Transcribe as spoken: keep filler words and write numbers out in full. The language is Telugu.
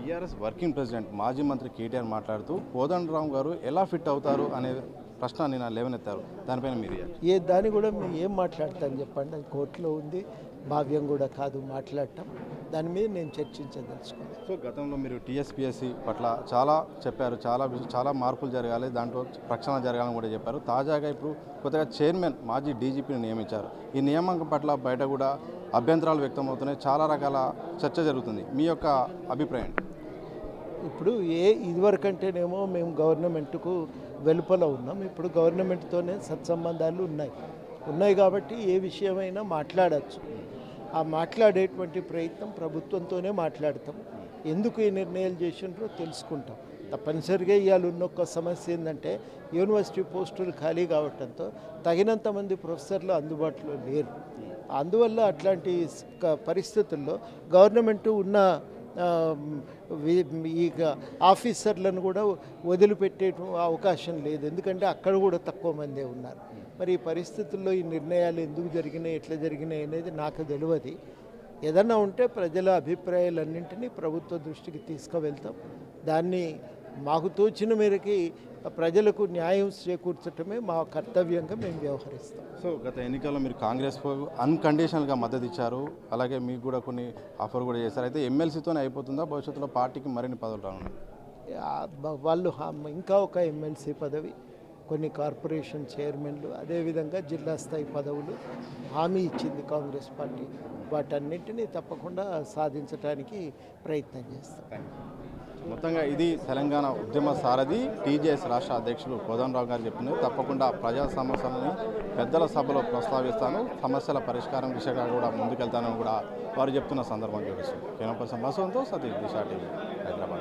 టీఆర్ఎస్ వర్కింగ్ ప్రెసిడెంట్ మాజీ మంత్రి కేటీఆర్ మాట్లాడుతూ కోదండరాం గారు ఎలా ఫిట్ అవుతారు అనే ప్రశ్న నేను లేవనెత్తారు. దానిపైన మీరు ఏ దాన్ని కూడా మేము ఏం మాట్లాడతాను చెప్పండి, అది కోర్టులో ఉంది, భావ్యం కూడా కాదు మాట్లాడటం. దాని మీద నేను చర్చించదలుచుకున్నాను. సో గతంలో మీరు టీఎస్పీఎస్సీ పట్ల చాలా చెప్పారు, చాలా చాలా మార్పులు జరగాలి, దాంట్లో ప్రక్షాళన జరగాలని కూడా చెప్పారు. తాజాగా ఇప్పుడు కొత్తగా చైర్మన్ మాజీ డీజీపీని నియమించారు. ఈ నియామకం పట్ల బయట కూడా అభ్యంతరాలు వ్యక్తమవుతున్నాయి, చాలా రకాల చర్చ జరుగుతుంది. మీ యొక్క అభిప్రాయం? ఇప్పుడు ఏ ఇదివరకంటేనేమో మేము గవర్నమెంట్కు వెలుపల ఉన్నాం, ఇప్పుడు గవర్నమెంట్తోనే సత్సంబంధాలు ఉన్నాయి ఉన్నాయి కాబట్టి ఏ విషయమైనా మాట్లాడచ్చు. ఆ మాట్లాడేటువంటి ప్రయత్నం ప్రభుత్వంతోనే మాట్లాడతాం. ఎందుకు ఈ నిర్ణయాలు చేసినారో తెలుసుకుంటాం. తప్పనిసరిగా ఇవాళ ఉన్న ఒక సమస్య ఏంటంటే యూనివర్సిటీ పోస్టులు ఖాళీ కావడంతో తగినంత మంది ప్రొఫెసర్లు అందుబాటులో లేరు. అందువల్ల అట్లాంటి పరిస్థితుల్లో గవర్నమెంట్ ఉన్న ఈ ఆఫీసర్లను కూడా వదిలిపెట్టే అవకాశం లేదు, ఎందుకంటే అక్కడ కూడా తక్కువ మందే ఉన్నారు. మరి ఈ పరిస్థితుల్లో ఈ నిర్ణయాలు ఎందుకు జరిగినాయి, ఎట్లా జరిగినాయి అనేది నాకు తెలియదు. ఏదన్నా ఉంటే ప్రజల అభిప్రాయాలన్నింటినీ ప్రభుత్వ దృష్టికి తీసుకువెళ్తాం. దాన్ని మాకు తోచిన మేరకి ప్రజలకు న్యాయం చేకూర్చడమే మా కర్తవ్యంగా మేము వ్యవహరిస్తాం. సో గత ఎన్నికల్లో మీరు కాంగ్రెస్ అన్కండిషనల్గా మద్దతు ఇచ్చారు, అలాగే మీకు కూడా కొన్ని ఆఫర్ కూడా చేశారు. అయితే ఎమ్మెల్సీతోనే అయిపోతుందా భవిష్యత్తులో పార్టీకి మరిన్ని పదవులు రానున్నాయి? వాళ్ళు ఇంకా ఒక ఎమ్మెల్సీ పదవి, కొన్ని కార్పొరేషన్ చైర్మన్లు, అదేవిధంగా జిల్లా స్థాయి పదవులు హామీ ఇచ్చింది కాంగ్రెస్ పార్టీ. వాటన్నింటినీ తప్పకుండా సాధించడానికి ప్రయత్నం చేస్తాం. మొత్తంగా ఇది తెలంగాణ ఉద్యమ సారథి టీజేఎస్ రాష్ట్ర అధ్యక్షులు కోదండరాం గారు చెప్తున్నారు. తప్పకుండా ప్రజా సమస్యలని పెద్దల సభలో ప్రస్తావిస్తాను, సమస్యల పరిష్కారం దిశగా కూడా ముందుకెళ్తానని కూడా వారు చెప్తున్న సందర్భం చూపిస్తుంది. కేవలం పర్సన్ బసవంతో సతీష్ దిశా టీవీ హైదరాబాద్.